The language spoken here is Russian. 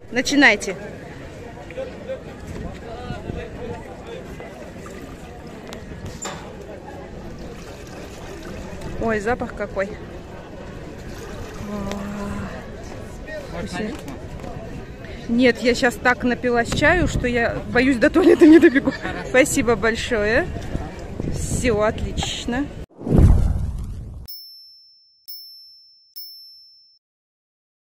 Начинайте. Ой, запах какой. Нет, я сейчас так напилась чаю, что я боюсь, до туалета не добегу. Спасибо большое. Все отлично.